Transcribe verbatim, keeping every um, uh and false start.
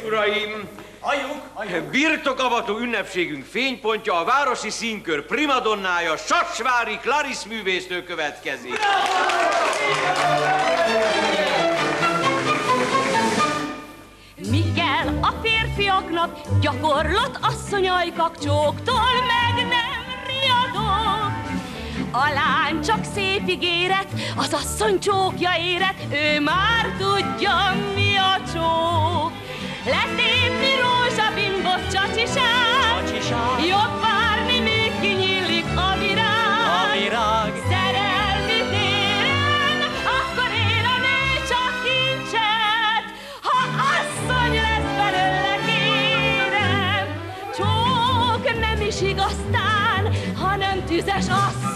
uraim! Halljuk, halljuk. Birtokavató ünnepségünk fénypontja, a városi színkör primadonnája, Sacsvári Clarice művésznő következik. Mi kell a férfiaknak, gyakorlott asszonyajkak, csóktól meg nem riadok. A lány csak szép ígéret, az asszony csókja éret, ő már tudja, mi a csók. Letépni rózsabimbot, csacsiság, jobb várni, még kinyílik a virág. A virág. Szerelmi téren, akkor él a nő csak kincset, ha asszony lesz belőle, kérem. Csók nem is igaztán, hanem tüzes asszony.